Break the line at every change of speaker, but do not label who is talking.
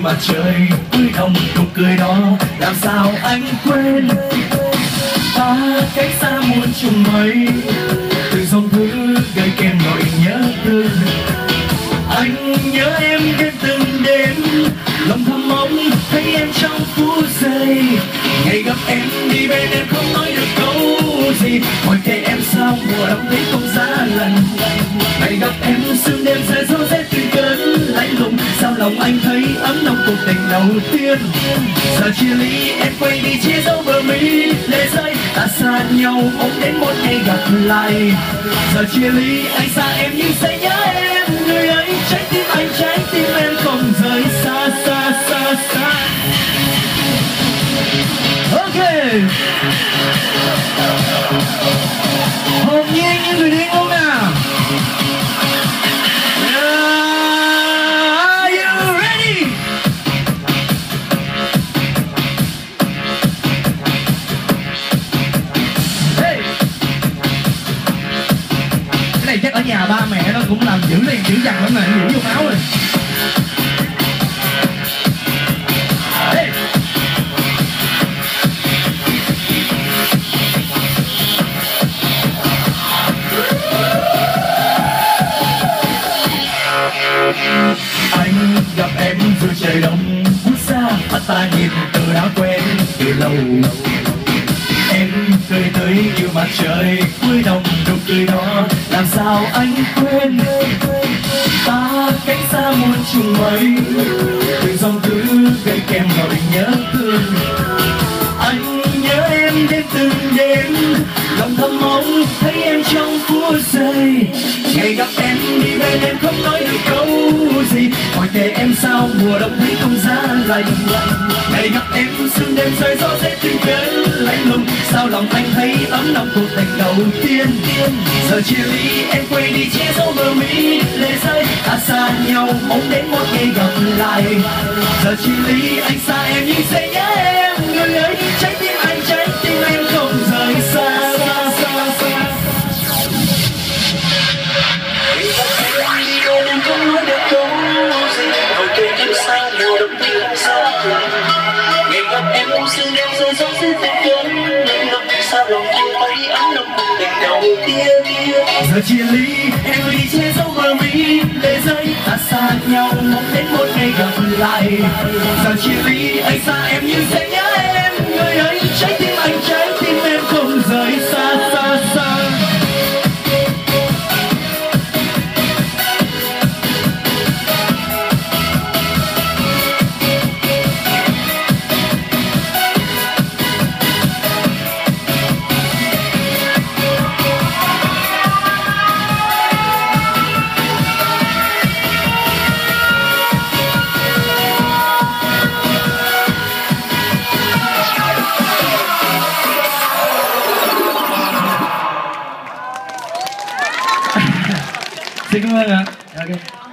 mặt trời cuối đồng nụ cười đó làm sao anh quên. Ta cách xa muôn trùng mây, từng dòng thư gợi kèm nỗi nhớ thương. Anh nhớ em đến từng đêm, lòng thầm mong thấy em trong phút giây. Ngày gặp em đi bên em không nói được câu gì, hỏi kể em sao mùa đông thấy không giá lạnh. Ngày gặp em sương đêm rơi gió rét từng cơn lạnh lùng, sao lòng anh thấy ấm nồng cuộc tình đầu tiên. Giờ chia ly em quay đi chia dấu bờ mi lệ rơi, ta xa nhau mong đến một ngày gặp lại. Giờ chia ly anh xa em nhưng sẽ nhớ em, người ấy trái tim anh trái tim em không rời xa xa xa xa. Ok, hồn nhiên như người điên luôn nào. Are you ready? Hey. Cái này chắc ở nhà ba mẹ nó cũng làm giữ liền giữ dằn lắm này, giữ vô máu rồi. Hey. Anh gặp em giữa trời đông buốt xa, mắt ta nhìn từ đã quen từ lâu. Em cười tới như mặt trời cuối đồng nụ cười đó làm sao anh quên. Ta cách xa muôn trùng mây, từng dòng thư gợi kèm nỗi nhớ thương. Anh nhớ em đến từng đêm, lòng thầm mong thấy em trong phút giây. Ngày gặp em đi bên em không nói được câu gì, hỏi kể em sao mùa đông thấy không giá lạnh. Ngày gặp em sương đêm rơi gió rét từng cơn lạnh lùng, sao lòng anh thấy ấm nồng cuộc tình đầu tiên. Giờ chia ly em quay đi che dấu bờ mi lệ rơi, ta xa nhau mong đến một ngày gặp lại. Giờ chia ly anh xa em nhưng sẽ nhớ em, người ấy trái tim anh trái tim em không rời xa xa xa xa. Em không nói được câu gì, hỏi kể em sao mùa đông thấy không giá lạnh. Ngày gặp em sương đêm rơi gió rét từng cơn lạnh lùng, sao lòng anh thấy ấm nồng cuộc tình đầu tiên. Giờ chia ly em đi che dấu bờ mi lệ rơi, ta xa nhau mong đến một ngày gặp lại. Giờ chia ly anh xa em nhưng sẽ nhớ em, người ấy trái tim anh trái tim em không rời xa xa xa. Xin cảm ơn ạ. Okay.